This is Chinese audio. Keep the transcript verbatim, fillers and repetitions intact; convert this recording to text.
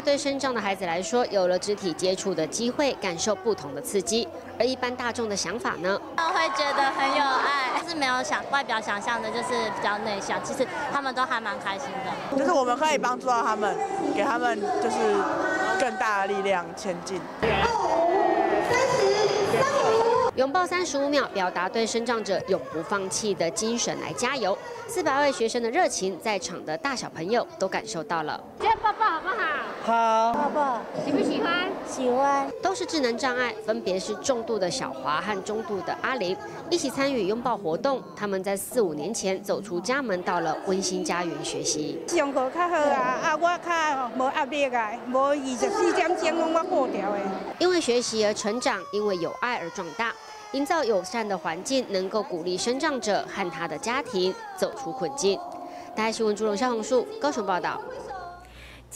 对身障的孩子来说，有了肢体接触的机会，感受不同的刺激。而一般大众的想法呢？ 他们会觉得很有爱，但是没有想外表想象的，就是比较内向。其实他们都还蛮开心的。 就是我们可以帮助到他们，给他们就是更大的力量前进。 拥抱三十五秒，表达对身障者永不放弃的精神，来加油！四百位学生的热情，在场的大小朋友都感受到了。 觉得抱抱好不好？ 好， 抱抱， 喜不喜欢？ 喜欢。 都是智能障碍，分别是重度的小华和中度的阿玲，一起参与拥抱活动。他们在四五年前走出家门，到了温馨家园学习。 上课较好啊，啊，我较无压力啊，无二十四点钟拢我过掉的。 因为学习而成长，因为有爱而壮大。营造友善的环境，能够鼓励身障者和他的家庭走出困境。大爱新闻主任肖红树高雄报道。